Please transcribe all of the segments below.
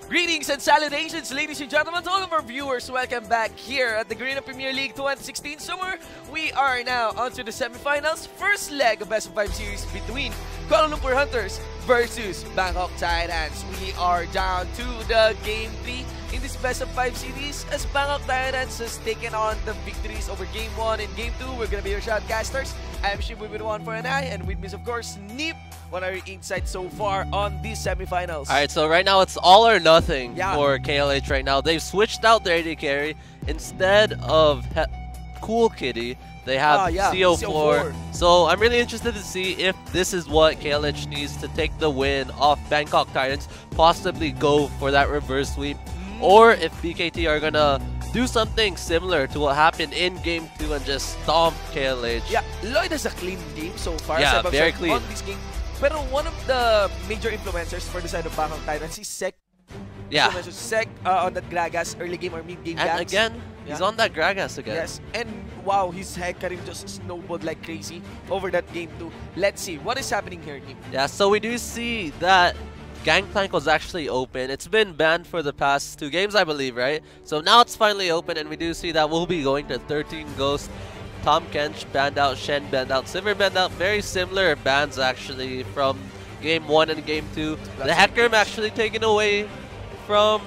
Greetings and salutations, ladies and gentlemen, to all of our viewers. Welcome back here at the Garena Premier League 2016 Summer. We are now onto the semifinals, first leg of Best of 5 series between Kuala Lumpur Hunters versus Bangkok Titans. We are down to the Game 3 in this Best of 5 series as Bangkok Titans has taken on the victories over Game 1 and Game 2. We're going to be your shoutcasters. I'm Shibu with one for an eye, and with me is, of course, Neep. What are your insights so far on these semifinals? Alright, so right now it's all or nothing Yeah. for KLH right now. They've switched out their AD carry. Instead of Cool Kitty, they have CO4. So I'm really interested to see if this is what KLH needs to take the win off Bangkok Titans, possibly go for that reverse sweep, or if BKT are gonna do something similar to what happened in Game 2 and just stomp KLH. Yeah, Lloyd has a clean game so far. Yeah, very clean. On this game. Pero one of the major influencers for the side of Bangkok Titans is Sek. Yeah. So Sek on that Gragas early game or mid game And ganks. again, he's on that Gragas again. Yes, and wow, his Hecarim just snowballed like crazy over that game too. Let's see what is happening here, Neep. Yeah, so we do see that Gangplank was actually open. It's been banned for the past 2 games, I believe, right? So now it's finally open, and we do see that we'll be going to 13 Ghost. Tom Kench banned out, Shen banned out, Sivir banned out. Very similar bans actually from Game 1 and Game 2. The Hecarim actually taken away from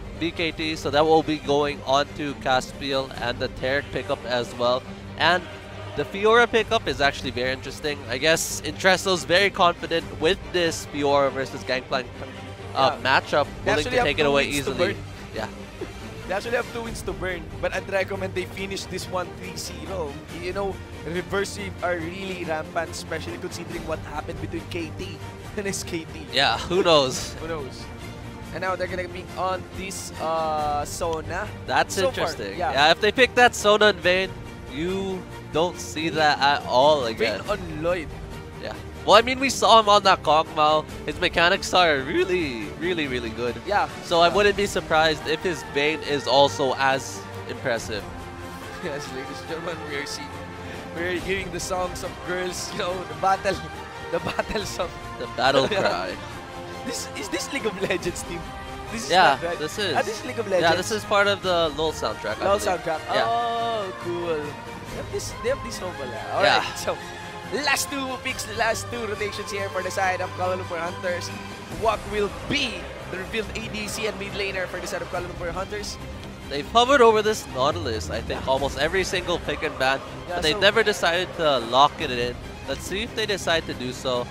BKT, so that will be going on to Caspiel and the Taric pickup as well. And the Fiora pickup is actually very interesting. I guess Intreso's very confident with this Fiora versus Gangplank matchup, willing to take it away easily. Yeah. They actually have 2 wins to burn, but I'd recommend they finish this one 3-0. You know, reverse sweep are really rampant, especially considering what happened between KT and SKT. Yeah, who knows? Who knows? And now they're gonna be on this Sona. That's so interesting. Far, yeah, if they pick that Sona in Vayne, you don't see that at all again. Vayne on Lloyd. Yeah. Well, I mean, we saw him on that Kong Mao. His mechanics are really good. Yeah. So I wouldn't be surprised if his Vayne is also as impressive. Yes, ladies and gentlemen, we're hearing the songs of girls, you know, the battle song. The battle cry. Is this League of Legends team? This is Yeah, not, right? this is. This is League of Legends. Yeah, this is part of the LoL soundtrack. LoL soundtrack. Yeah. Oh, cool. They have this home pala. Alright, so last 2 picks, the last 2 rotations here for the side of Kuala Lumpur Hunters. What will be the revealed ADC and mid laner for the side of Kuala Lumpur Hunters? They've hovered over this Nautilus, I think, almost every single pick and ban, but they've never decided to lock it in. Let's see if they decide to do so.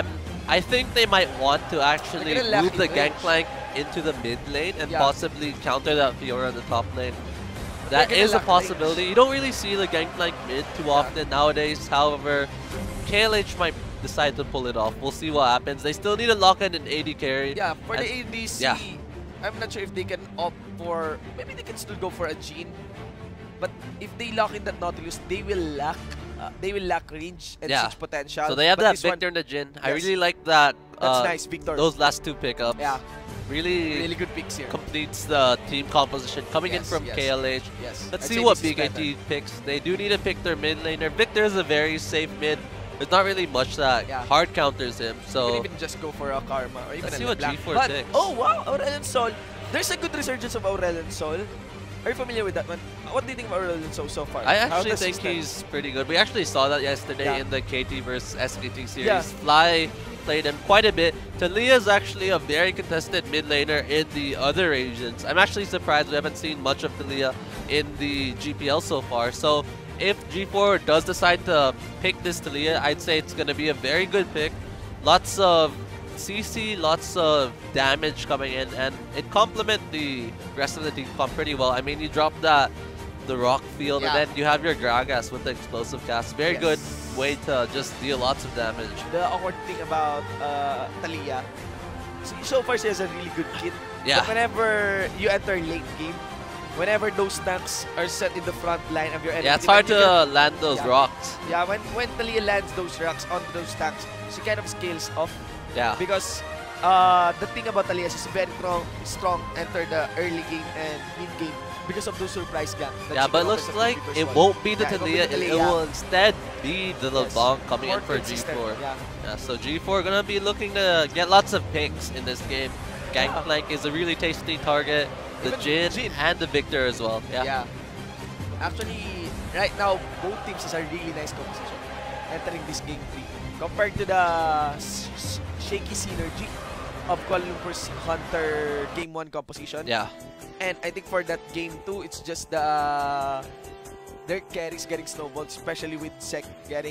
I think they might want to actually move the Gangplank into the mid lane and possibly counter that Fiora in the top lane. That is a possibility. You don't really see the Gangplank mid too often nowadays. However, KLH might decide to pull it off. We'll see what happens. They still need to lock in an AD carry. Yeah, for the ADC, I'm not sure if they can opt for... Maybe they can still go for a Jhin. But if they lock in that Nautilus, they will lack range and siege potential. So they have that Victor and the Jhin. I really like that. That's nice, Victor. Those last 2 pickups. Yeah. Really good picks here. Completes the team composition coming in from KLH. Yes. Let's see what BKT picks. They do need to pick their mid laner. Victor is a very safe mid. There's not really much that hard counters him. So you can even just go for a Karma or even let's a see what LeBlanc. G4 picks. Oh wow, Aurelion Sol. There's a good resurgence of Aurelion Sol. Are you familiar with that one? What do you think of Aurelion Sol so far? I actually think he's pretty good. We actually saw that yesterday in the KT versus SKT series. Fly played him quite a bit. Taliyah is actually a very contested mid laner in the other regions. I'm actually surprised we haven't seen much of Taliyah in the GPL so far. So if G4 does decide to pick this Taliyah, I'd say it's going to be a very good pick. Lots of CC, lots of damage coming in, and it complements the rest of the team comp pretty well. I mean, you drop the rock field, and then you have your Gragas with the explosive cast. Very good way to just deal lots of damage. The awkward thing about Taliyah, so far she has a really good kit. Yeah. But whenever you enter late game, whenever those tanks are set in the front line of your enemy, it's hard to land those rocks. Yeah, when Taliyah lands those rocks onto those tanks, she kind of scales off. Yeah. Because the thing about Taliyah is she's very strong enter the early game and mid game because of those surprise gank. Yeah, but looks like it won't be the Taliyah. It will instead be the LeBlanc coming in for G4. Yeah, so G4 gonna be looking to get lots of picks in this game. Gangplank is a really tasty target. The Even Jin and the Victor as well. Yeah. Actually, right now, both teams is a really nice composition entering this game 3 compared to the shaky synergy of Kuala Lumpur's Hunter game 1 composition. Yeah. And I think for that game 2, it's just the their carries getting snowballed, especially with Sek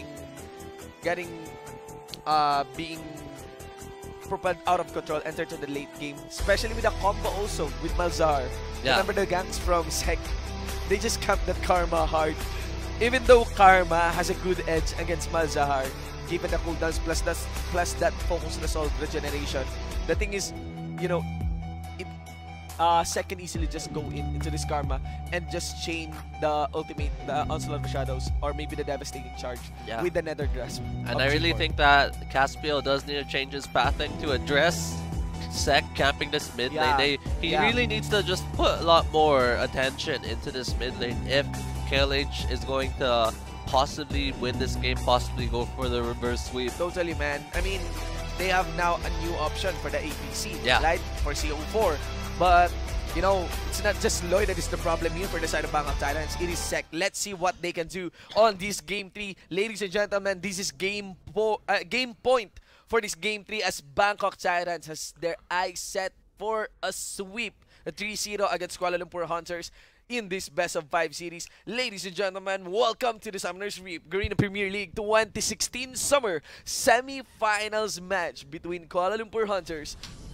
being propelled out of control, entered to the late game, especially with the combo also with Malzahar. Yeah. Remember the ganks from Sek? They just camped that Karma hard. Even though Karma has a good edge against Malzahar, given the cooldowns plus that focus assault regeneration. The thing is, you know, Sek can easily just go into this Karma and just chain the ultimate, the Onslaught of Shadows, or maybe the Devastating Charge with the Nether Grasp. And I really think that Caspiel does need to change his pathing to address Sek camping this mid lane. He really needs to just put a lot more attention into this mid lane if KLH is going to possibly win this game, possibly go for the reverse sweep. Totally, man. I mean, they have now a new option for the APC, right? For CO4. But, you know, it's not just Lloyd that is the problem here for the side of Bangkok Titans. It is Sek. Let's see what they can do on this Game 3. Ladies and gentlemen, this is game point for this Game 3 as Bangkok Titans has their eyes set for a sweep. A 3-0 against Kuala Lumpur Hunters in this Best of 5 series. Ladies and gentlemen, welcome to the Summoners Reap Garena Premier League 2016 Summer Semi-Finals match between Kuala Lumpur Hunters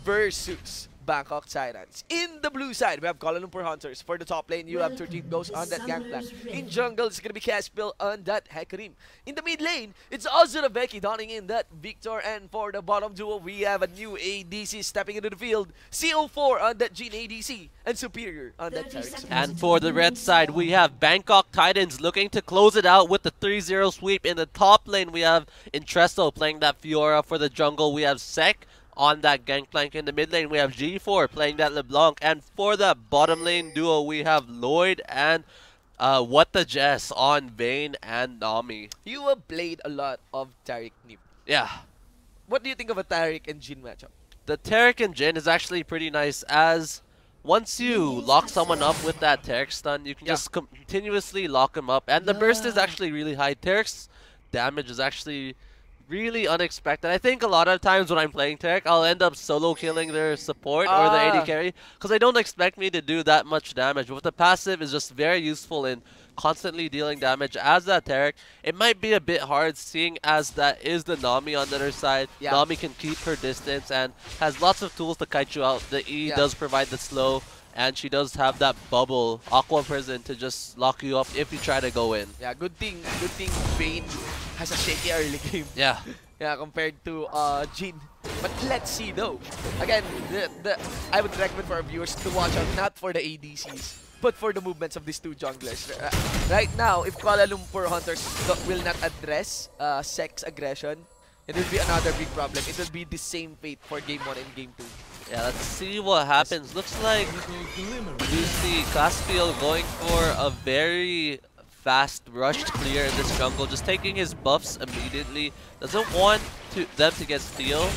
versus Bangkok Titans. In the blue side, we have Kuala Lumpur Hunters. For the top lane, you have 13 Ghosts on that Gangplank. In jungle, it's going to be Caspiel on that Hecarim. In the mid lane, it's Azura Becky donning in that Victor. And for the bottom duo, we have a new ADC stepping into the field. CO4 on that Jin ADC. And Superior on that Taric. And for the red side, we have Bangkok Titans looking to close it out with the 3-0 sweep. In the top lane, we have Intresto playing that Fiora. For the jungle, we have Sek on that Gangplank. In the mid lane, we have G4 playing that LeBlanc. And for the bottom lane duo, we have Lloyd and What the Jess on Vayne and Nami. You have played a lot of Taric Nip. Yeah. What do you think of a Taric and Jin matchup? The Taric and Jin is actually pretty nice, as once you lock someone up with that Taric stun, you can just continuously lock him up. And the burst is actually really high. Taric's damage is actually really unexpected. I think a lot of times when I'm playing Taric, I'll end up solo killing their support or the AD carry because I don't expect me to do that much damage. But the passive is just very useful in constantly dealing damage as that Taric. It might be a bit hard seeing as that is the Nami on the other side. Nami can keep her distance and has lots of tools to kite you out. The E does provide the slow, and she does have that bubble, Aqua Prison, to just lock you up if you try to go in. Yeah, good thing Vayne has a shaky early game. Yeah. Yeah, compared to Jin. But let's see though. Again, I would recommend for our viewers to watch out not for the ADCs, but for the movements of these two junglers. Right now, if Kuala Lumpur Hunters will not address Sek's aggression, it will be another big problem. It will be the same fate for Game 1 and Game 2. Yeah, let's see what happens. Looks like we see Caspiel going for a very fast rushed clear in this jungle, just taking his buffs immediately. Doesn't want them to get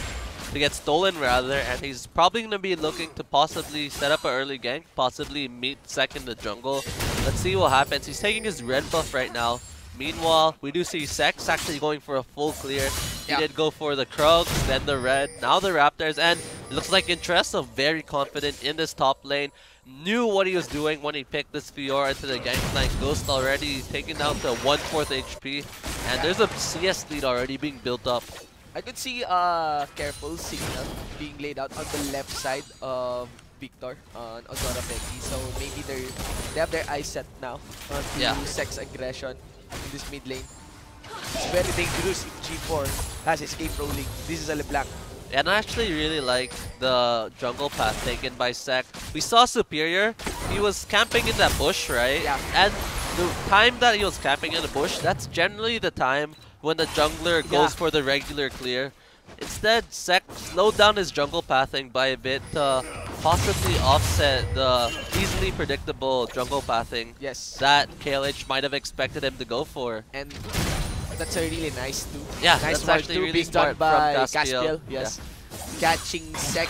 stolen rather, and he's probably going to be looking to possibly set up an early gank, possibly meet Sek in the jungle. Let's see what happens. He's taking his red buff right now. Meanwhile, we do see Sek's actually going for a full clear. He did go for the Krugs, then the red, now the Raptors, and it looks like Intresto very confident in this top lane. Knew what he was doing when he picked this Fiora into the Gangplank. Ghost already taken down to 1/4 HP, and there's a CS lead already being built up. I could see a careful signal being laid out on the left side of Victor on Azura Becky, so maybe they have their eyes set now on Sek's aggression in this mid lane. It's very dangerous if G4 has escape rolling. This is a LeBlanc. And I actually really like the jungle path taken by Sek. We saw Superior. He was camping in that bush, right? Yeah. And the time that he was camping in the bush, that's generally the time when the jungler goes for the regular clear. Instead, Sek slowed down his jungle pathing by a bit to possibly offset the easily predictable jungle pathing that KLH might have expected him to go for. And that's a really nice too. Yeah, nice that's actually really being done smart by from Caspiel. Yes. Catching Sek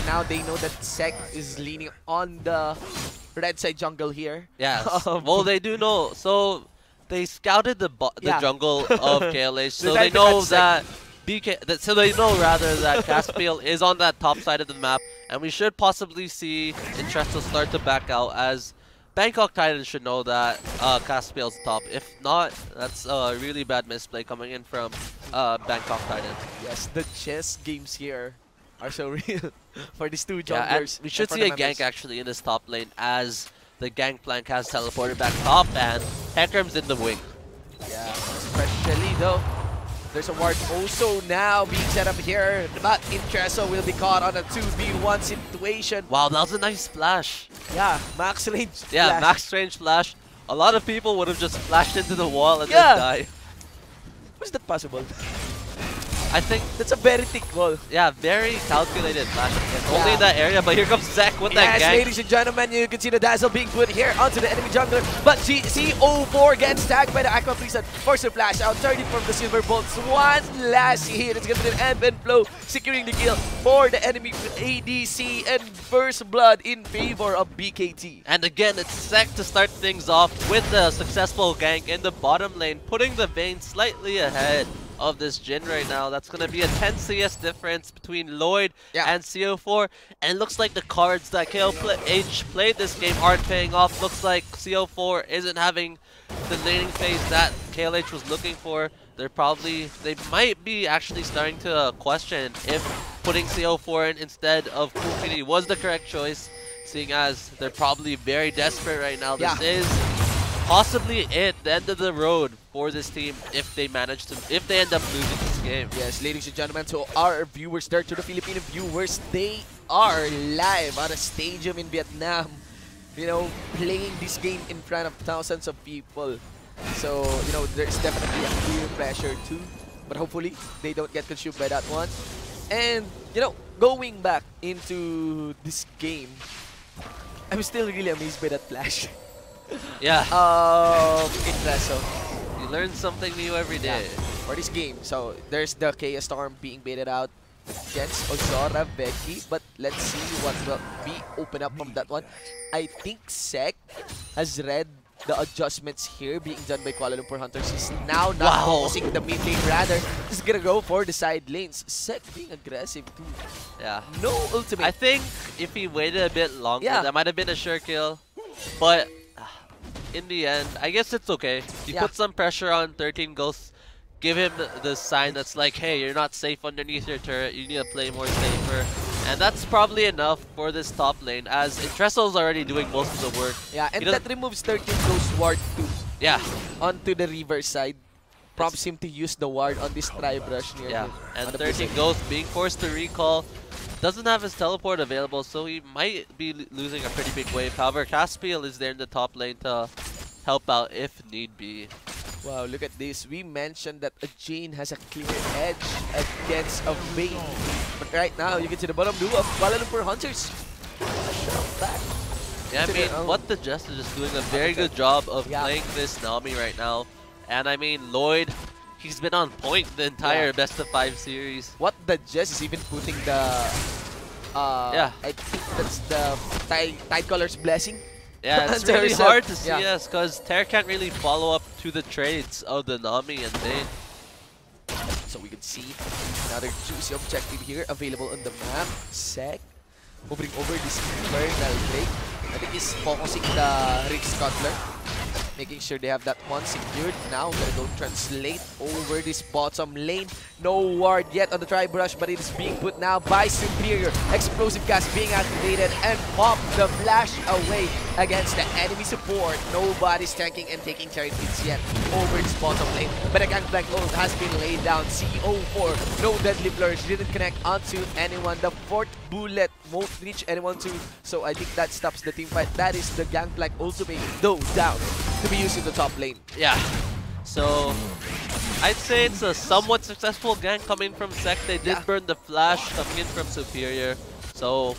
now they know that Sek is leaning on the red side jungle here. Yeah. Well, they do know. So they scouted the jungle of KLH, so they know that so they know rather that Caspiel is on that top side of the map, and we should possibly see Entresto start to back out, as Bangkok Titans should know that Caspiel's top. If not, that's a really bad misplay coming in from Bangkok Titans. Yes, the chess games here are so real for these two junglers. Yeah, and we should see a gank actually in this top lane, as the Gangplank has teleported back top and Hecarim's in the wing. Yeah, especially though. There's a ward also now being set up here, but Entresto will be caught on a 2v1 situation. Wow, that was a nice flash. Yeah, max range. Yeah, flash. max range flash. A lot of people would have just flashed into the wall and then died. Was that possible? I think that's a very thick wall. Yeah, very calculated flash. Only in that area, but here comes Zek with that gank. Ladies and gentlemen, you can see the dazzle being put here onto the enemy jungler, but CO4 gets tagged by the Aqua Priest, forced to flash out, 30 from the Silver Bolts. One last hit, it's gonna be an ebb and flow, securing the kill for the enemy ADC, and first blood in favor of BKT. And again, it's Zek to start things off with the successful gank in the bottom lane, putting the Vayne slightly ahead of this Jhin right now. That's going to be a 10 CS difference between Lloyd and CO4, and it looks like the cards that KLH played this game aren't paying off. Looks like CO4 isn't having the laning phase that KLH was looking for. They might be actually starting to question if putting CO4 in instead of Kukini was the correct choice, seeing as they're probably very desperate right now. This is possibly the end of the road for this team if they end up losing this game. Yes, ladies and gentlemen, to our viewers there, to the Filipino viewers, they are live on a stadium in Vietnam, you know, playing this game in front of thousands of people. So, you know, there's definitely a clear pressure too, but hopefully they don't get consumed by that one. And, you know, going back into this game, I'm still really amazed by that flash. Yeah. Entresto. You learn something new every day. For this game. So there's the Chaos Storm being baited out against Ozora, Becky, but let's see what will be open up from that one. I think Sek has read the adjustments here being done by Kuala Lumpur Hunters. He's now not focusing the mid lane, rather he's gonna go for the side lanes. Sek being aggressive too. Yeah. No ultimate. I think if he waited a bit longer, that might have been a sure kill. But in the end, I guess it's okay. You put some pressure on 13 Ghosts, give him the sign that's like, hey, you're not safe underneath your turret, you need to play more safer. And that's probably enough for this top lane, as Entresto's already doing most of the work. Yeah, and that removes 13 Ghost ward too. Yeah. Onto the river side. Prompts him to use the ward on this Tri-Brush near him. And 13 Ghosts being forced to recall. Doesn't have his teleport available, so he might be losing a pretty big wave. However, Caspiel is there in the top lane to help out if need be. Wow, look at this. We mentioned that a Jhin has a clear edge against a Vayne. But right now, you can see the bottom blue of Kuala Lumpur Hunters. Yeah, I mean, What the Jest is just doing a very good job of playing this Nami right now. And I mean, Lloyd, he's been on point the entire best of 5 series. What the Jess is even putting the I think that's the Tide Color's blessing. Yeah, it's really hard to see because Ter can't really follow up to the trades of the Nami and Vayne. So we can see another juicy objective here available on the map. Sek moving over this Infernal Drake. I think he's focusing the Rick Scuttler, making sure they have that one secured. Now gonna go translate over this bottom lane. No ward yet on the Tri-Brush, but it is being put now by Superior. Explosive gas being activated and pop the flash away against the enemy support. Nobody's tanking and taking cherry hits yet over this bottom lane. But a Gangplank ult has been laid down. CO4, no deadly flourish, didn't connect onto anyone. The fourth bullet won't reach anyone too. So I think that stops the team fight. That is the Gangplank ultimate, though down to be used in the top lane. Yeah. So I'd say it's a somewhat successful gank coming from Sek. They did burn the flash coming in from Superior. So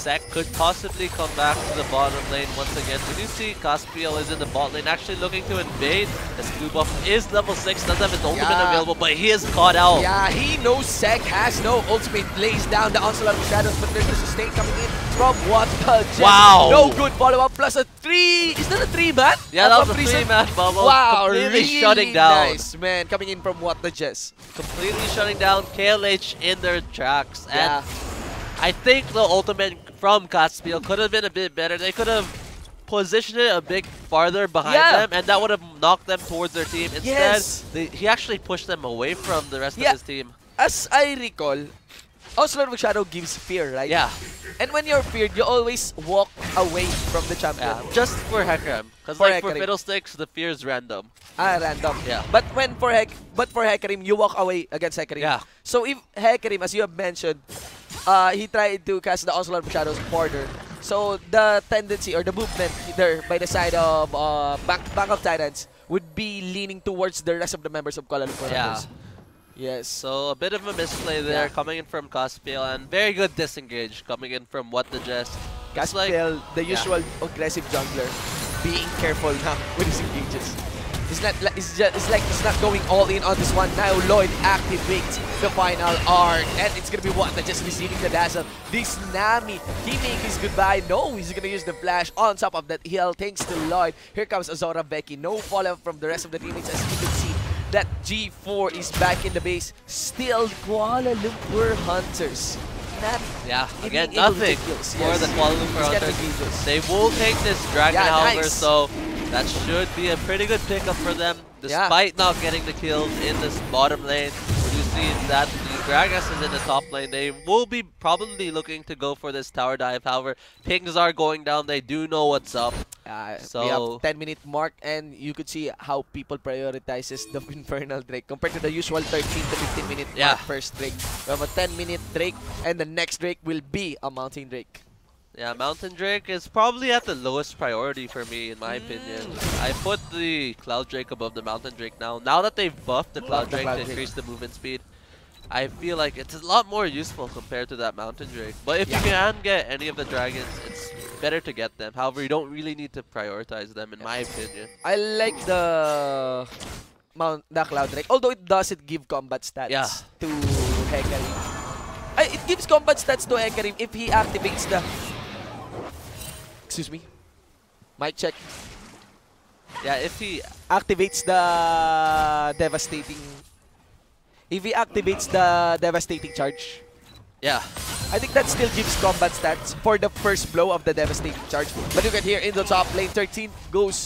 Sek could possibly come back to the bottom lane once again. We do see Caspiel is in the bot lane, actually looking to invade. As Blue Buff is level 6, doesn't have his ultimate available, but he is caught out. Yeah, he knows Sek has no ultimate, lays down the onslaught of shadows, but there's the sustain coming in from what the Jets. Wow! No good follow-up, plus a 3. Is that a 3-man? Yeah, that was a 3-man bubble. Wow, completely really shutting down. nice, man. Coming in from what the Jets. Completely shutting down KLH in their tracks. And Yeah. I think the ultimate from Caspiel could have been a bit better. They could have positioned it a bit farther behind them, and that would have knocked them towards their team. Instead, he actually pushed them away from the rest of his team. As I recall, Onslaught of Shadow gives fear, right? Yeah. And when you're feared, you always walk away from the champion. Yeah, just for Hecarim. Because For like for Hecarim. Fiddlesticks, the fear is random. Random. Yeah. But for Hecarim, you walk away against Hecarim. Yeah. So if Hecarim, as you have mentioned, he tried to cast the Onslaught of Shadows border. So the tendency or the movement there by the side of Bank of Titans would be leaning towards the rest of the members of Kuala Lumpur. Yeah. Yes. So a bit of a misplay there Yeah. coming in from Caspiel, and very good disengage coming in from What the Jest. It's Caspiel, the usual aggressive jungler, being careful now with his engages. It's like he's not going all in on this one. Now Lloyd activates the final arc, and it's gonna be what the Just receiving the dazzle. This Nami, he makes his goodbye. No, he's gonna use the flash on top of that heal thanks to Lloyd. Here comes Azora Becky. No follow-up from the rest of the teammates, as you can see. That G4 is back in the base. Still Kuala Lumpur Hunters. Yeah, again, being able to nothing take kills. for the Kuala Lumpur He's getting Hunters. kills. They will take this dragon, Yeah, however, nice. so that should be a pretty good pickup for them, despite not getting the kills in this bottom lane. You see that the Gragas is in the top lane. They will be probably looking to go for this tower dive. However, pings are going down. They do know what's up. We have 10-minute mark, and you could see how people prioritizes the Infernal Drake compared to the usual 13 to 15-minute mark first Drake. We have a 10-minute Drake, and the next Drake will be a Mountain Drake. Yeah, Mountain Drake is probably at the lowest priority for me, in my opinion. I put the Cloud Drake above the Mountain Drake now. Now that they've buffed the Cloud Drake to increase the movement speed, I feel like it's a lot more useful compared to that Mountain Drake. But if you can get any of the dragons, it's better to get them. However, you don't really need to prioritize them, in my opinion. I like the Cloud Drake, although it doesn't give combat stats to Hecarim. It gives combat stats to Hecarim if he activates the... Excuse me. Mic check. Yeah, if he activates the devastating... If he activates the devastating charge. Yeah. I think that still gives combat stats for the first blow of the devastating charge. But you can hear in the top lane, 13 goes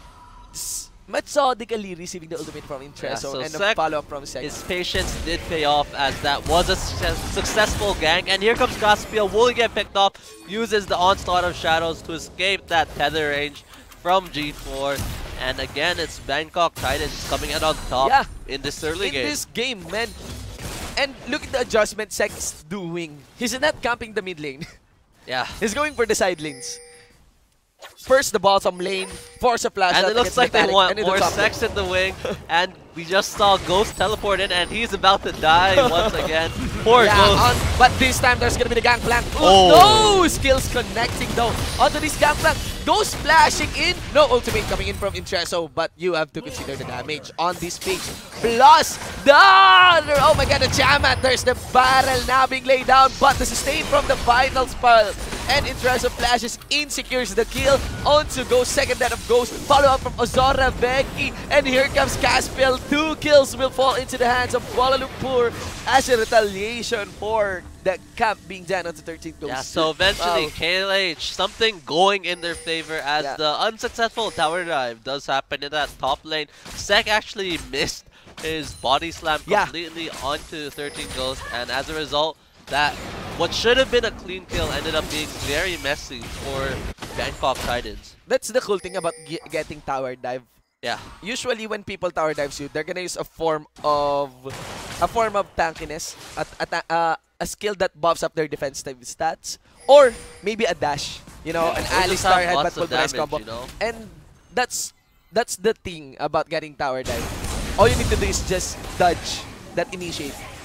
methodically receiving the ultimate from Intreso and a follow-up from Sek. His patience did pay off, as that was a successful gank. And here comes Caspiel, will get picked off, uses the Onslaught of Shadows to escape that tether range from G4. And again, it's Bangkok Titans coming out on top in this early game. In this game, man. And look at the adjustment Sek's doing. He's not camping the mid lane. Yeah. He's going for the side lanes. First the bottom lane, force a flash and out it looks like they want more Sex lane. in the wing. And we just saw Ghost teleport in, and he's about to die once again. Poor Ghost. But this time there's gonna be the gangplank. Oh, no! Skills connecting though onto this gangplank. Ghost splashing in. No ultimate coming in from Intreso, but you have to consider the damage on this page. Plus the oh my god, the Tiamat. There's the barrel now being laid down, but the sustain from the final spell. And Intreso flashes in, secures the kill onto Ghost. Second death of Ghost. Follow up from Azora Becky. And here comes Caspiel. 2 kills will fall into the hands of Kuala Lumpur as a retaliation for the cap being done onto 13 kills. Yeah, so eventually KLH, something going in their favor as the unsuccessful tower dive does happen in that top lane. Sek actually missed his body slam completely onto 13 Ghost, and as a result, that what should have been a clean kill ended up being very messy for Bangkok Titans. That's the cool thing about getting tower dive. Yeah. Usually when people tower dives you, they're gonna use a form of tankiness, a skill that buffs up their defensive stats, or maybe a dash. You know, an Alistar headbutt pulverize combo. You know? And that's the thing about getting tower dive. All you need to do is just dodge that initiate.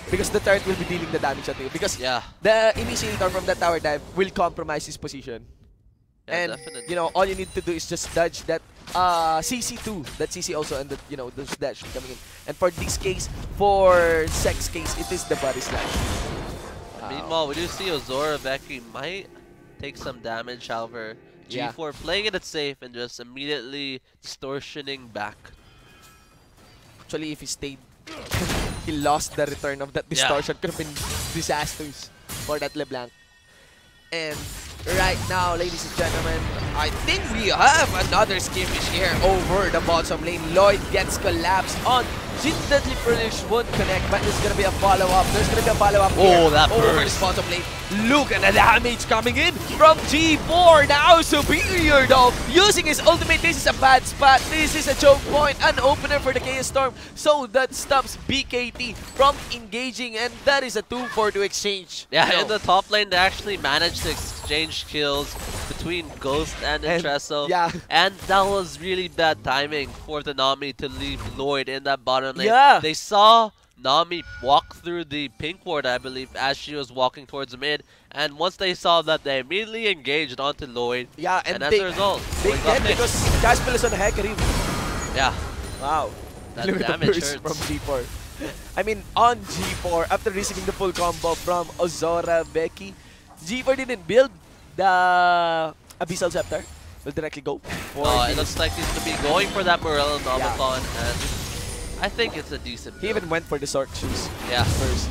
because the turret will be dealing the damage at you. Because Yeah. the initiator from that tower dive will compromise his position. Yeah, And definitely. you know, all you need to do is just dodge that CC2. That CC also and the, you know, those dash coming in. And for this case, for Sek's case, it is the body slash. Meanwhile, we do see Ozora Becky might take some damage, however, Yeah. G4 playing it safe and just immediately distortioning back. Actually, if he stayed, he lost the return of that distortion. Could have been disastrous for that LeBlanc. And right now, ladies and gentlemen, I think we have another skirmish here over the bottom lane. Lloyd gets collapsed on. Jin Deadly Furnish won't connect, but there's gonna be a follow-up. There's gonna be a follow-up here that over burst. this bottom lane. Look at the damage coming in from G4. Now superior though. Using his ultimate, this is a bad spot. This is a choke point, an opener for the Chaos Storm. So that stops BKT from engaging, and that is a 2-4-2 exchange. Yeah, No. in the top lane, they actually managed to exchange kills between Ghost and Intresso. Yeah. And that was really bad timing for the Nami to leave Lloyd in that bottom lane. Yeah. They saw Nami walk through the pink ward, I believe, as she was walking towards mid. And once they saw that, they immediately engaged onto Lloyd. Yeah, And, and as they, a result, they Lloyd got get picked. because Caspel is on the Hecarim. Yeah, Wow. that Look at the damage burst hurts. from G4. I mean, on G4, after receiving the full combo from Ozora Becky, G4 didn't build the Abyssal Scepter. Will directly go for It his- looks like he's going to be going for that Morello Novathon, and I think it's a decent He build. even went for the Sork shoes Yeah. first.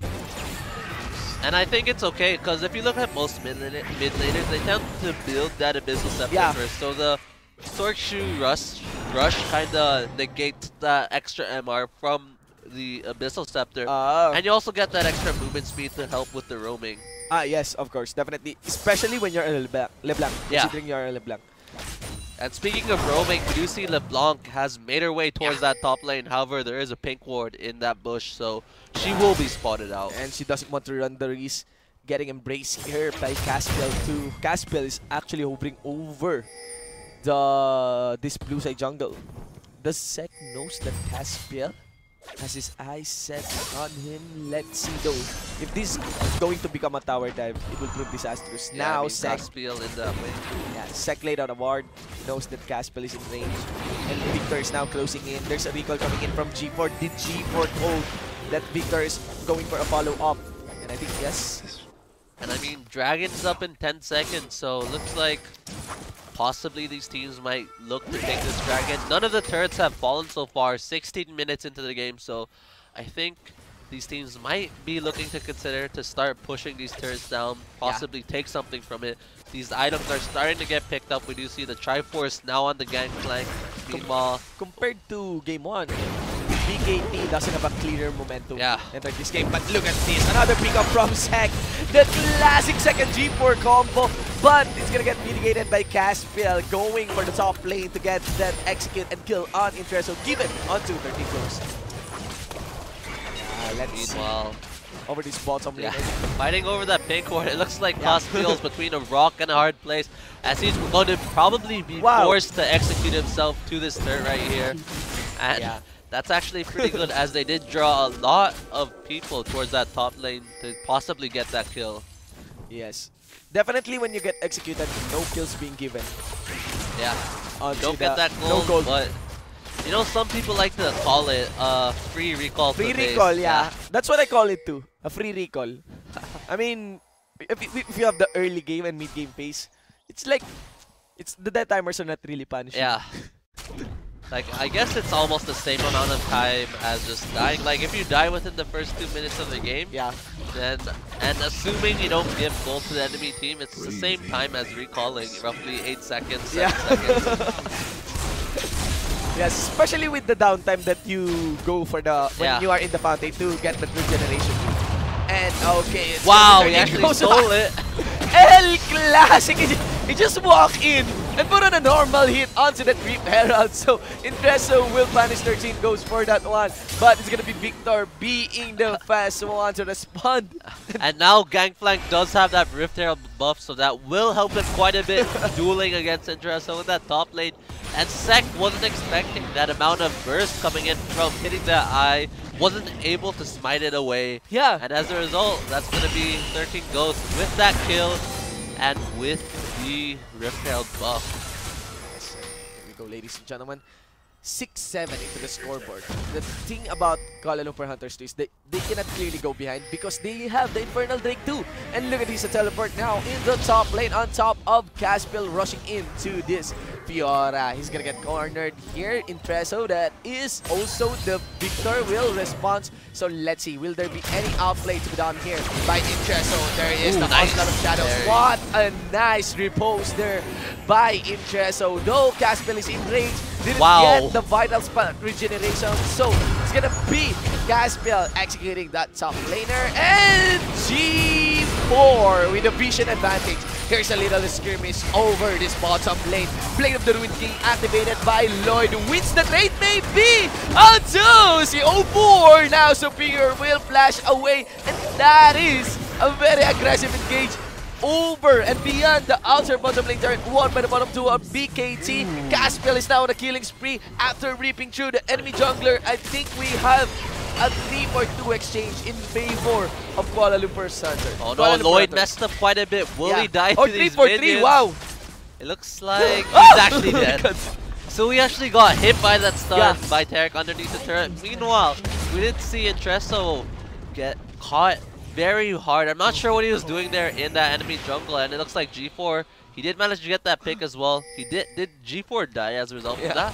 And I think it's okay, because if you look at most mid laners, they tend to build that Abyssal Scepter Yeah. first. So the Sword Shoe rush kind of negates that extra MR from the Abyssal Scepter. And you also get that extra movement speed to help with the roaming. Yes, of course, definitely. Especially when you're a LeBlanc, Yeah. considering you're a LeBlanc. And speaking of roaming, we do see LeBlanc has made her way towards that top lane. However, there is a pink ward in that bush, so she will be spotted out. And she doesn't want to run the risk getting embraced here by Caspiel too. Caspiel is actually hovering over this blue side jungle. Does Sek knows that Caspiel has his eyes set on him? Let's see though. If this is going to become a tower dive, it will prove disastrous. Yeah, Now I mean, Sek, Caspiel in that way. yeah, Sek laid out a ward, knows that Caspiel is in range, and Victor is now closing in. There's a recall coming in from G4. Did G4 hold that Victor is going for a follow-up? And I think yes. And I mean, Dragon's up in 10 seconds, so looks like possibly these teams might look to take this Dragon. None of the turrets have fallen so far, 16 minutes into the game, so I think these teams might be looking to consider to start pushing these turrets down, possibly take something from it. These items are starting to get picked up. We do see the Triforce now on the Gangplank. Meanwhile, Compared to game 1, BKT doesn't have a clearer momentum Yeah. enter this game. But look at this, another pickup from Sek. The classic second G4 combo, but it's gonna get mitigated by Caspiel going for the top lane to get that execute and kill on Intresso. Give it onto 13 close. Let's see meanwhile, over this bottom lane. yeah, fighting over that pink ward. It looks like Caspiel's between a rock and a hard place, as he's going to probably be forced to execute himself to this turret right here. And Yeah. that's actually pretty good, as they did draw a lot of people towards that top lane to possibly get that kill. Yes. Definitely when you get executed, no kills being given. Yeah, Onto don't get that no gold, gold. but you know, some people like to call it free recall. Free for base. recall, yeah. That's what I call it too. A free recall. I mean, if you have the early game and mid game pace, it's like, the dead timers are not really punishing. Yeah. Like, I guess it's almost the same amount of time as just dying. Like, if you die within the first 2 minutes of the game, Yeah. then, and assuming you don't give gold to the enemy team, it's the same time as recalling, roughly 8 seconds, 7 seconds. Yes, especially with the downtime that you go for when you are in the fountain to get the regeneration. And okay, it's Wow, gonna be he 13 actually close. stole it. El Clasic! He just walked in and put on a normal hit onto the Creep Herald. So Intresso will punish 13 goes for that one. But it's gonna be Victor being the fast one to respond. And now Gangplank does have that Rift Herald buff, so that will help him quite a bit dueling against Intresso in that top lane. And Sek wasn't expecting that amount of burst coming in from hitting the eye, wasn't able to smite it away. Yeah. And as a result, that's going to be 13 Ghosts with that kill and with the Rift Herald buff. Yes, here we go, ladies and gentlemen. 6-7 into the scoreboard. The thing about Kuala Lumpur Hunters is they cannot clearly go behind because they have the Infernal Drake too. And look at this teleport now in the top lane on top of Caspiel rushing into this Fiora. He's gonna get cornered here in Intresso. That is also the Victor will respond. So let's see, will there be any outplay to be done here by Intresso? There is the nice. Onslaught of Shadows. What a nice repose there by Intresso. Though Caspiel is in range, didn't get the Vital Spot regeneration. So it's gonna be Caspiel executing that top laner. And G4 with a vision advantage. Here's a little skirmish over this bottom lane. Blade of the Ruined King activated by Lloyd. Wins the trade maybe! Onto C04! Now Superior will flash away. And that is a very aggressive engage over and beyond the outer bottom lane turret. Won by the bottom two of BKT. Caspiel is now on a killing spree after reaping through the enemy jungler. I think we have a 3-for-2 exchange in favor of Kuala Lumpur Thunder. Oh no, Lloyd messed up quite a bit. Will he die to these 3-for-3, minions? wow! It looks like he's actually dead. So we actually got hit by that stun by Taric underneath the turret. Meanwhile, we did see Intresso get caught very hard. I'm not sure what he was doing there in that enemy jungle, and it looks like G4, he did manage to get that pick as well. He did G4 die as a result of that?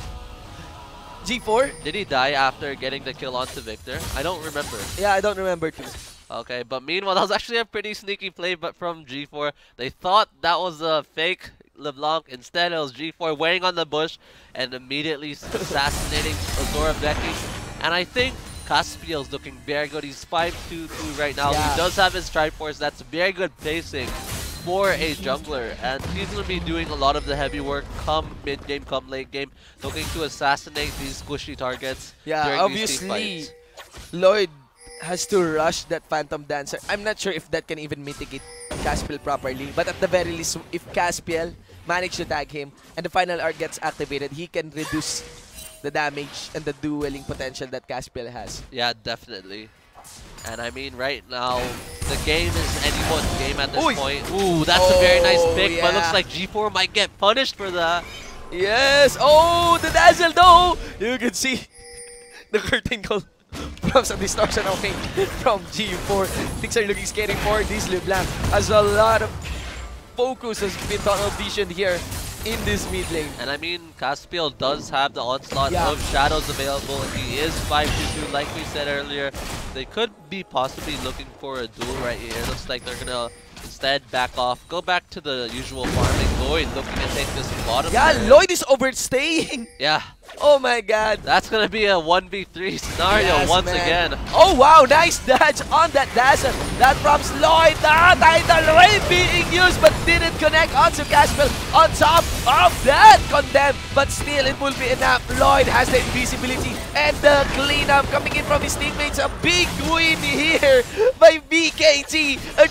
G4? Did he die after getting the kill onto Victor? I don't remember. Yeah, I don't remember too. Okay, but meanwhile, that was actually a pretty sneaky play but from G4. They thought that was a fake LeBlanc. Instead, it was G4 weighing on the bush and immediately assassinating Azura Becky. And I think Caspiel's looking very good. He's 5-2-2 right now. He does have his Triforce. That's very good pacing for a jungler, and he's going to be doing a lot of the heavy work come mid-game, come late game, looking to assassinate these squishy targets. Yeah, obviously, Lloyd has to rush that Phantom Dancer. I'm not sure if that can even mitigate Caspiel properly, but at the very least, if Caspiel managed to tag him and the final arc gets activated, he can reduce the damage and the dueling potential that Caspiel has. Yeah, definitely. And I mean, right now, the game is anyone's game at this point. Ooh, that's a very nice pick, but looks like G4 might get punished for that. Yes! Oh, the dazzle though! You can see the curtain call from some distortion away from G4. Things are looking scary for this LeBlanc, as a lot of focus has been tunnel vision here in this mid lane. And I mean, Caspiel does have the onslaught of shadows available. He is 5-2-2, like we said earlier. They could be possibly looking for a duel right here. Looks like they're gonna instead back off, go back to the usual farming. Lloyd looking to take this bottom. Yeah, there. Lloyd is overstaying. Yeah. Oh my god. That's gonna be a 1v3 scenario once again. Oh wow, nice dodge on that dazzle. That prompts Lloyd. Tidal Ray being used but didn't connect onto Caspiel on top of that condemn. But still, it will be enough. Lloyd has the invisibility and the cleanup coming in from his teammates. A big win here by BKT. A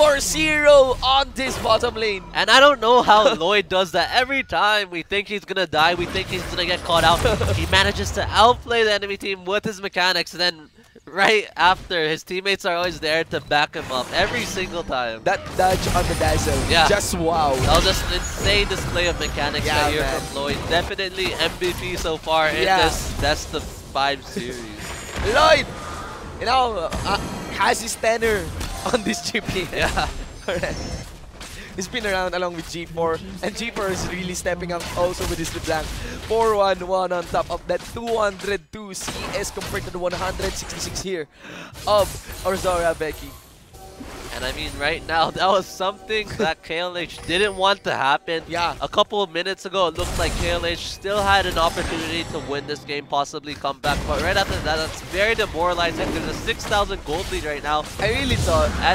3-4-0 on this bottom lane. And I don't know how Lloyd does that. Every time we think he's gonna die, we think he's gonna get caught out. He manages to outplay the enemy team with his mechanics, and then right after, his teammates are always there to back him up every single time. That dodge on the dazzle, just wow. That was just an insane display of mechanics right here from Lloyd. Definitely MVP so far in this Best of 5 series. Lloyd, you know, has his tenor on this GP. Yeah. Alright. He's been around along with G4, and G4 is really stepping up also with his LeBlanc. 4-1-1 on top of that 202 CS compared to the 166 here of Azura Becky. And I mean, right now, that was something that KLH didn't want to happen. Yeah. A couple of minutes ago, it looked like KLH still had an opportunity to win this game, possibly come back. But right after that, that's very demoralizing. There's a 6,000 gold lead right now. I really thought. And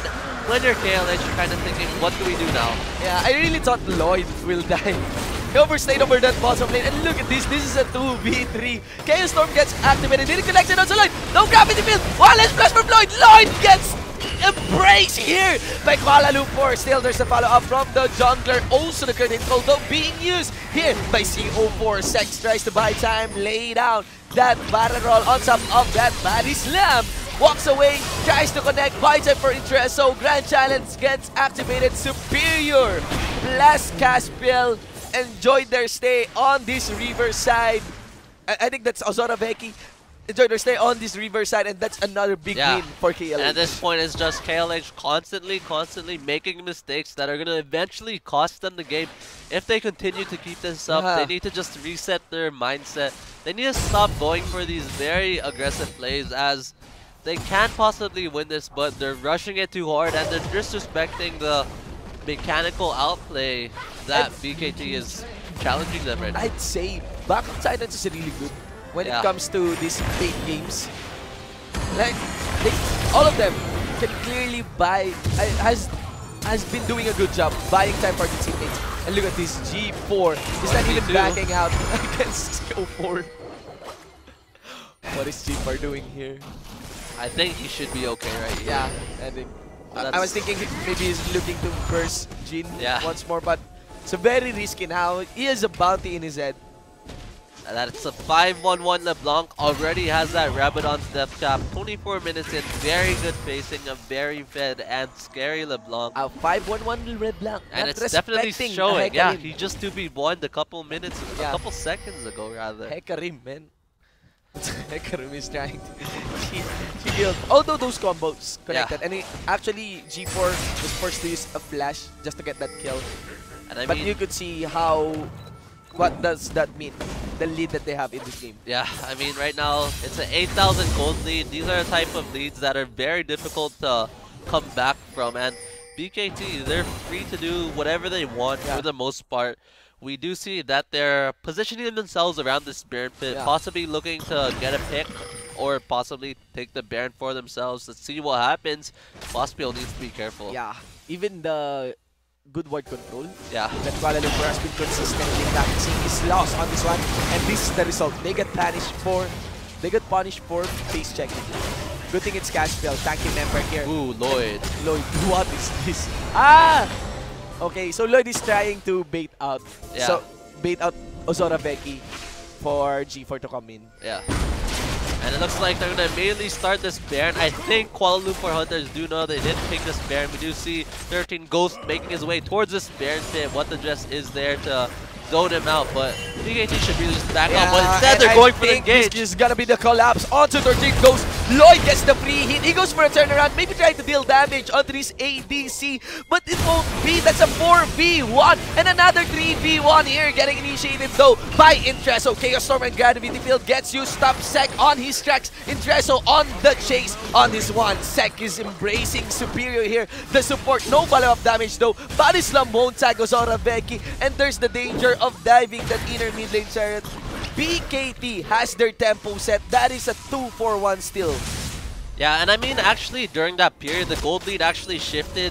when you're KLH, you're kind of thinking, what do we do now? Yeah, I really thought Lloyd will die. He overstayed over that bottom lane, and look at this. This is a 2v3. Chaos Storm gets activated. Didn't connect it onto Lloyd. No gravity field. One less flash from Lloyd. Lloyd gets embraced here by Kuala Lumpur. Still, there's a follow-up from the jungler. Also, the curtain call, though, being used here by CO4. Sex tries to buy time, lay down that barrel roll on top of that body slam. Walks away, tries to connect, buy time for interest. So, Grand Challenge gets activated. Superior plus Caspiel enjoyed their stay on this riverside. I think that's Ozora Becky. Enjoyed their stay on this riverside, and that's another big win for KLH. And at this point, it's just KLH constantly making mistakes that are going to eventually cost them the game. If they continue to keep this up, they need to just reset their mindset. They need to stop going for these very aggressive plays, as they can't possibly win this, but they're rushing it too hard and they're disrespecting the mechanical outplay that BKT is challenging them right now. I'd say Backup Titans is really good when it comes to these big games. Like, all of them can clearly buy, has been doing a good job buying time for the teammates. And look at this, G4 is not even backing out against CO4. What is G4 doing here? I think he should be okay right here. Yeah, I think. I was thinking maybe he's looking to burst Jin once more, but it's a very risky now. He has a bounty in his head. That's a 5-1-1 LeBlanc. Already has that Rabadon's death cap. 24 minutes in. Very good facing. A very fed and scary LeBlanc. A 5-1-1 LeBlanc. And it's definitely showing. Yeah, he just 2v1'd a couple minutes, a couple seconds ago rather. Hecarim, man. Hecarim is trying to build. Although those combos connected. And he, actually, G4 was forced to use a flash just to get that kill. And but you could see how... What does that mean? The lead that they have in this game. Yeah, I mean, right now, it's an 8,000 gold lead. These are the type of leads that are very difficult to come back from. And BKT, they're free to do whatever they want for the most part. We do see that they're positioning themselves around this Baron pit, possibly looking to get a pick or possibly take the Baron for themselves. Let's see what happens. Caspiel needs to be careful. Yeah, even the good ward control that Kuala Lumpur has been consistently practicing is lost on this one, and this is the result. They get punished for face checking. Good thing it's Caspiel, tanky member here. Ooh, Lloyd. Lloyd, what is this? Okay, so Lloyd is trying to bait out. So bait out Ozora Becky for G4 to come in. Yeah. And it looks like they're going to immediately start this Baron. I think Kuala Lumpur Hunters do know they did pick this Baron. We do see 13 Ghost making his way towards this Baron pit. What the dress is there to zone him out, but BKT should really just back up. But instead, they're going for the engage. This is gonna be the collapse onto 13 Ghost. Lloyd gets the free hit. He goes for a turnaround, maybe trying to deal damage onto this ADC, but it won't be. That's a 4v1 and another 3v1 here, getting initiated though by Intresso. Chaos Storm and Gravity Field gets you. Stop Sec on his tracks. Intresso on the chase on this one. Sec is embracing Superior here. The support, no follow-up damage though. Body Slam won't tag Ozora Becky, and there's the danger of diving that inner mid lane turret. BKT has their tempo set. That is a 2-4-1 still. Yeah, and I mean, actually, during that period, the gold lead actually shifted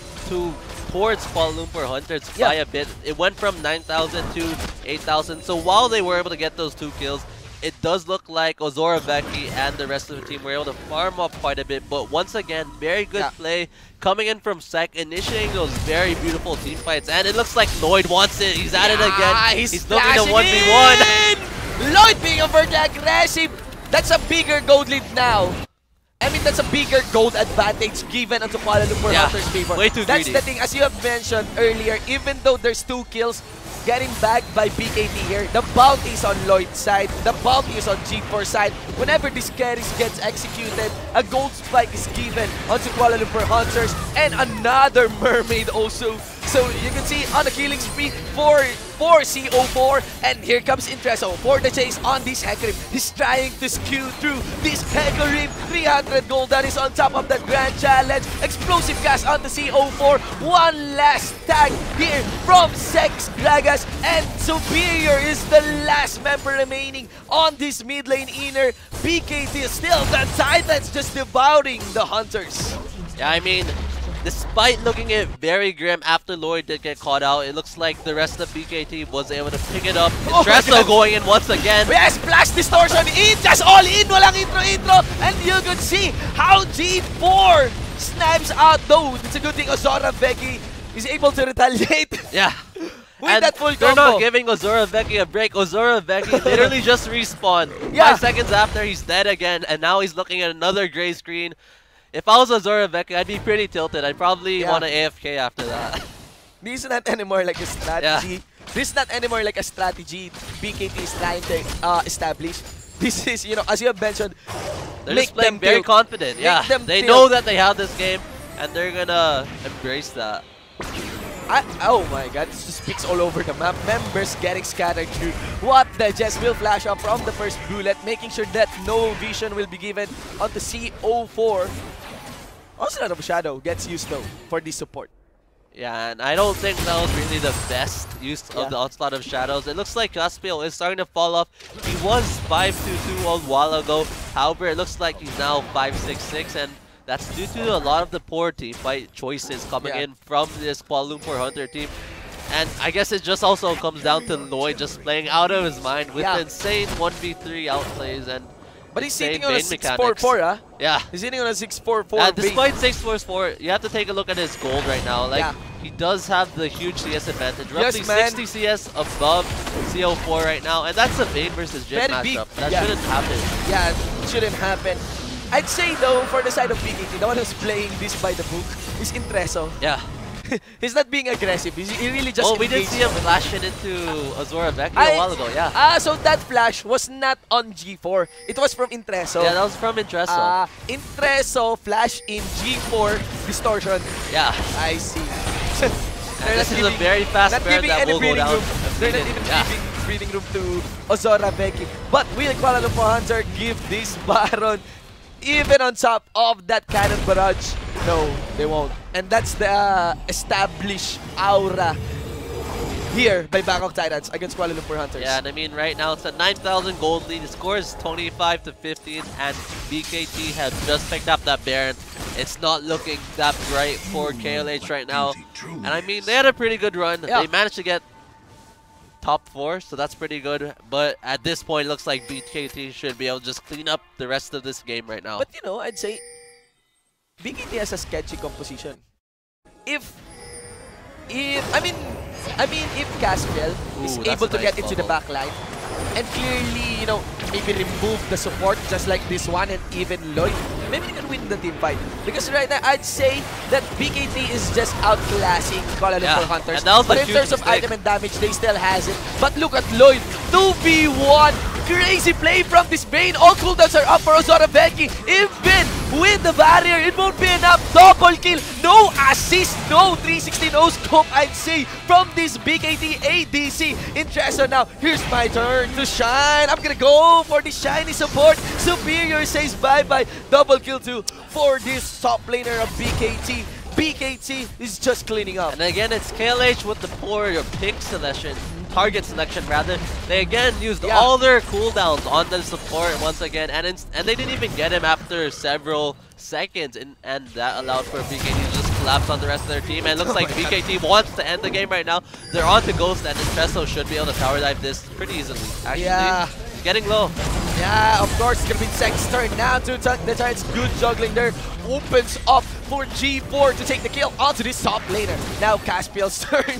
towards Kuala Lumpur Hunters by a bit. It went from 9,000 to 8,000. So while they were able to get those 2 kills, it does look like Ozora Becky and the rest of the team were able to farm up quite a bit. But once again, very good play coming in from Sec, initiating those very beautiful team fights. And it looks like Lloyd wants it. He's at it again. He's looking to 1v1. Lloyd being overly aggressive. That's a bigger gold lead now. I mean, that's a bigger gold advantage given onto Kuala Lumpur Hunters' favor. Way too That's greedy. the thing, as you have mentioned earlier, even though there's 2 kills, getting bagged by BKT here, the bounty is on Lloyd's side, the bounty is on G4 side. Whenever this carries gets executed, a gold spike is given onto Kuala Lumpur Hunters, and another Mermaid also. So you can see on the killing spree for CO4, and here comes Intresso for the chase on this Hecarim. He's trying to skew through this Hecarim. 300 gold, that is on top of the Grand Challenge. Explosive cast on the CO4. One last tag here from Sex Gragas, and Superior is the last member remaining on this mid lane inner. BKT is still the Titans just devouring the Hunters. Yeah, I mean, despite looking at very grim after Lloyd did get caught out, it looks like the rest of BKT was able to pick it up. Oh Intresso going in once again. Yes, Flash Distortion in, just all in, walang intro, and you could see how G4 snipes out though. It's a good thing Ozora Veki is able to retaliate. Yeah. With and that full they're combo. not giving Ozora Veki a break. Ozora Veki literally just respawned. Yeah. 5 seconds after, he's dead again, and now he's looking at another gray screen. If I was Ozora Veki, I'd be pretty tilted. I'd probably want to AFK after that. This is not anymore like a strategy. This is not anymore like a strategy BKT is trying to establish. This is, you know, as you have mentioned, They're make just playing them very tilt. confident. Yeah, them they tilt. know that they have this game, and they're gonna embrace that. Oh my god, it just picks all over the map. Members getting scattered through. What the Jess will flash up from the first bullet, making sure that no vision will be given on the CO4. Onslaught of Shadow gets used though for this support. Yeah, and I don't think that was really the best use of the Onslaught of Shadows. It looks like Caspiel is starting to fall off. He was 5-2-2 a while ago. However, it looks like he's now 5-6-6, and that's due to a lot of the poor team fight choices coming in from this Kuala Lumpur Hunter team. And I guess it just also comes down to Lloyd just playing out of his mind with insane 1v3 outplays and but he's insane sitting on a Bane 6-4-4, huh? Yeah. He's sitting on a 6-4-4. Despite 6-4-4, you have to take a look at his gold right now. Like, he does have the huge CS advantage. Roughly 60 CS above CO4 right now. And that's a Bane versus Jhin matchup. That shouldn't happen. Yeah, it shouldn't happen. I'd say though, for the side of BKT, the one who's playing this by the book is Intresso. Yeah. He's not being aggressive. He really just we did see him flash it into Ozora Veki a while ago, so that flash was not on G4. It was from Intresso. Yeah, that was from Intresso. Intresso flash in G4 Distortion. Yeah. I see. This is a very fast pair that will go down. They're not even giving breathing room to Ozora Veki. But will Kuala Lumpur Hunter give this Baron even on top of that cannon barrage? No, they won't. And that's the established aura here by Bangkok Titans against Kuala Lumpur Hunters. Yeah, and I mean right now it's a 9,000 gold lead. The score is 25-15, and BKT have just picked up that Baron. It's not looking that bright for KLH right now. And I mean, they had a pretty good run. They managed to get top 4, so that's pretty good. But at this point, it looks like BKT should be able to just clean up the rest of this game right now. But you know, I'd say BKT has a sketchy composition. If Caspiel is able to get into the back line and clearly, you know, maybe remove the support just like this one and even Lloyd, maybe you can win the team fight. Because right now, I'd say that BKT is just outclassing Kuala Lumpur Hunters. But in terms of item and damage, they still has it. But look at Lloyd, 2v1. Crazy play from this Bane. All cooldowns are up for Ozora Veki. Even with the barrier, it won't be enough. Double kill. No assist. No 360 no scope, I'd say, from this BKT ADC. Intresso now. Here's my turn to shine. I'm gonna go for the shiny support. Superior says bye-bye. Double kill too for this top laner of BKT. BKT is just cleaning up. And again, it's KLH with the poor pick selection. Target selection rather. They again used all their cooldowns on the support once again, and they didn't even get him after several seconds, and that allowed for BKT to just collapse on the rest of their team. And it looks like BKT wants to end the game right now. They're on to Ghost, and Intresso should be able to tower dive this pretty easily. Actually, he's getting low. Yeah, of course, it's gonna be Zek's turn now to the Giants. Good juggling there. Opens up for G4 to take the kill onto this top laner. Now Caspiel's turn.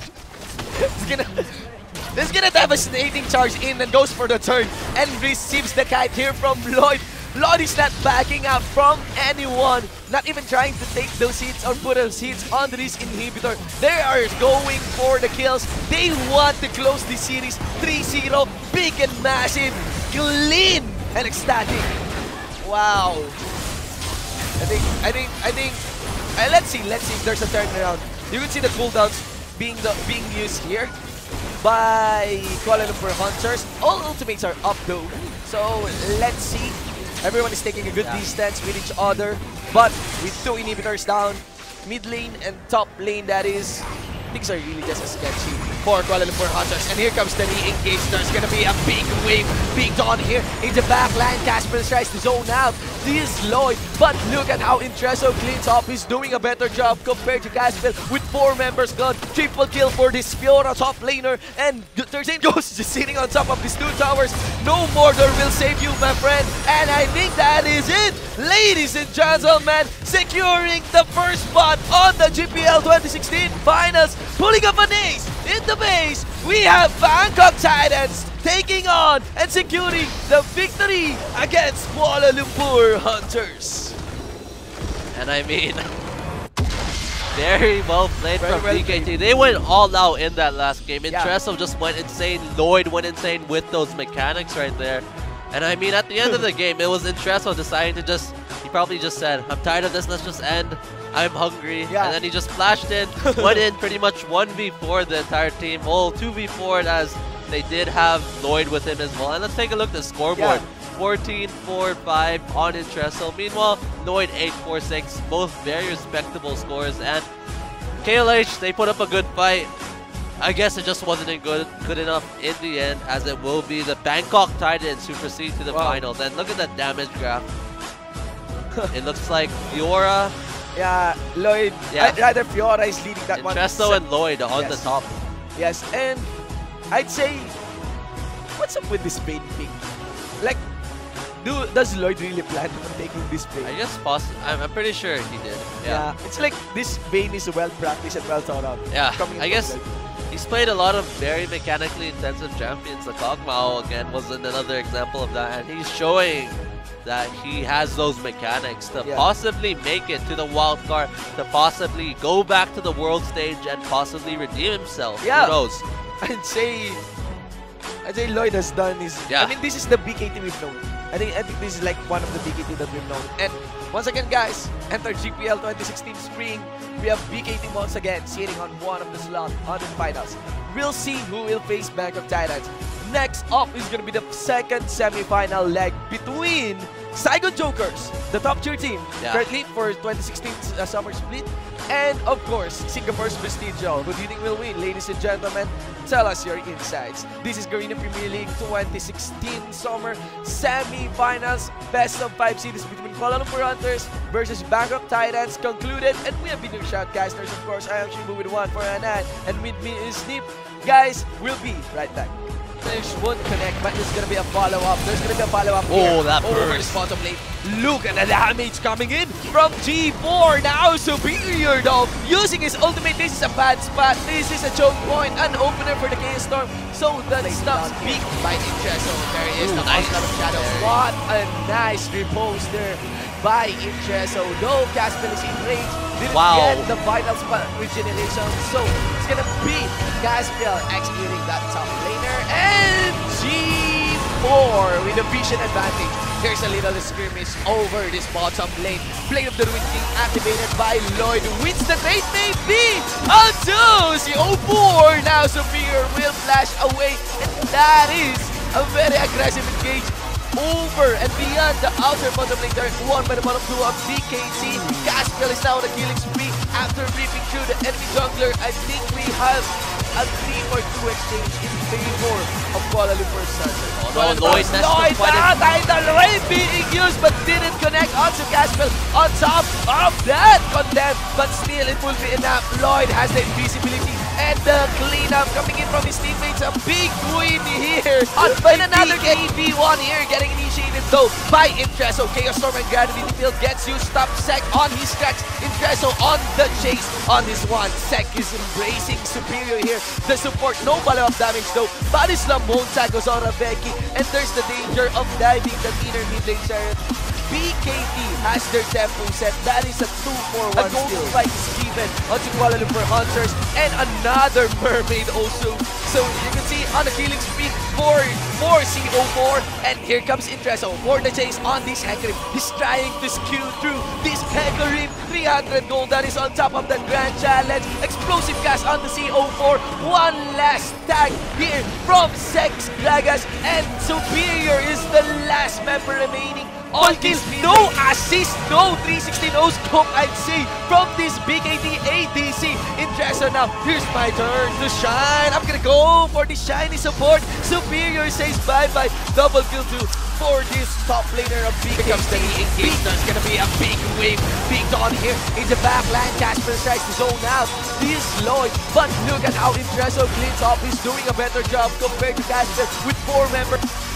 It's gonna devastating charge in and goes for the turn and receives the kite here from Lloyd. Lloyd is not backing out from anyone, not even trying to take those hits or put those hits onto this inhibitor. They are going for the kills. They want to close this series 3-0, big and massive, clean and ecstatic. Wow. I think. Let's see if there's a turnaround. You can see the cooldowns being used here by Kuala Lumpur Hunters. All ultimates are up though, so let's see. Everyone is taking a good distance with each other, but with 2 inhibitors down, mid lane and top lane, that is, things are really just as sketchy for Kuala Lumpur Hunters. And here comes the re-engage. There's gonna be a big wave being done here in the back line. Caspiel tries to zone out. this Lloyd. But look at how Intresso cleans up. He's doing a better job compared to Gaspel with 4 members gone. Triple kill for this Fiora top laner. And 13 Ghosts just sitting on top of these 2 towers. No Mordor will save you, my friend. And I think that is it. Ladies and gentlemen, securing the first spot on the GPL 2016 finals. Pulling up an ace in the base. We have Bangkok Titans taking on and securing the victory against Kuala Lumpur Hunters. And I mean, very well played Very from well BKT. played. They went all out in that last game. Yeah. Intresso just went insane. Lloyd went insane with those mechanics right there. And I mean, at the end of the game, it was Intresso deciding to just, he probably just said, I'm tired of this, let's just end. I'm hungry. Yeah. And then he just flashed in, went in pretty much 1v4 the entire team. Well, 2v4 as they did have Lloyd with him as well. And let's take a look at the scoreboard. Yeah. 14-4-5 on Intresso. Meanwhile, Lloyd 8-4-6, both very respectable scores. And KLH, they put up a good fight. I guess it just wasn't good enough in the end, as it will be the Bangkok Titans who proceed to the finals. And look at that damage graph. It looks like Fiora, Yeah, Lloyd, Yeah. rather Fiora is leading that one. Intresso, and Lloyd on the Yes. top. Yes, and I'd say, what's up with this Bane pick? Like, does Lloyd really plan on taking this Bane? I guess I'm pretty sure he did. Yeah. It's like this Bane is well practiced and well thought out. Yeah, Coming I from guess Lloyd. he's played a lot of very mechanically intensive champions. The Kog'Maw again was another example of that, and he's showing that he has those mechanics to possibly make it to the wild card, to possibly go back to the world stage and possibly redeem himself. Yeah. Who knows? I'd say Lloyd has done his. Yeah. I mean, this is the BKT we've known. I think this is like one of the BKT that we've known. And once again, guys, enter GPL 2016 spring. We have BKT once again sitting on one of the slots on the finals. We'll see who will face Bangkok Titans. Next up is going to be the second semi-final leg between Saigon Jokers, the top tier team, currently for 2016 summer split, and of course Singapore's Prestigio. Who do you think will win, ladies and gentlemen? Tell us your insights. This is Garena Premier League 2016 summer semi-finals, best of 5 series between Kuala Lumpur Hunters versus Bangkok Titans concluded, and we have been your shoutcasters. Of course, I am Shibu with 149, and with me is Snip. Guys, we'll be right back. Finish won't connect, but there's gonna be a follow-up. There's gonna be a follow-up here. That over burst. this bottom lane. Look at the damage coming in from G4. Now Superior though, using his ultimate. This is a bad spot. This is a choke point, an opener for the Chaos Storm. So that stops being by Intresso. There he is, the Onslaught of Shadow. What a nice repose there by Intresso. Though Gaspel is in range, didn't get the vital spot regeneration. So it's gonna be Gaspel executing that top laner, and G4 with a vision advantage. There's a little skirmish over this bottom lane. Blade of the Ruin King activated by Lloyd. Wins the trade, maybe! Until C04 now Superior will flash away, and that is a very aggressive engage over and beyond the outer bottom lane. There's one by the bottom 2 of BKT. Gaspel is now on a killing spree after ripping through the enemy jungler. I think we have a 3 or 2 exchange in favor of Kuala Lumpur Hunters. Lloyd Lloyd, tidal wave being used but didn't connect onto Gaspel. On top of that, condemned, but still it will be enough. Lloyd has the invisibility and the cleanup coming in from his teammates. A big win here. And another KP1 here getting initiated though by Intresso. Chaos Storm and Gravity Field gets you. Stop Sek on his tracks. Intresso on the chase on this one. Sek is embracing Superior here. The support, no follow-up damage though. Body Slam won't tackle Zora Becky. And there's the danger of diving the inner mid lane Chariot. BKT has their tempo set. That is a 2-4-1 steal. A gold fight is given onto Kuala Lumpur Hunters, and another Mermaid also. So you can see on the killing spree for CO4, and here comes Intresso for the chase on this Hecarim. He's trying to skew through this Hecarim. 300 gold, that is on top of that grand challenge. Explosive gas on the CO4. One last tag here from Sex Gragas, and Superior is the last member remaining. All kill, no assist, no 360 no scope, I'd say, from this BKT ADC. Interested now, here's my turn to shine. I'm gonna go for the shiny support. Superior says bye-bye. Double kill too for this top laner of BKT. Here comes the engage. There's gonna be a big wave. Big Dawn here in the backline. Casper tries to zone out. This Lloyd, but look at how Intereso cleans up. He's doing a better job compared to Casper with 4 members.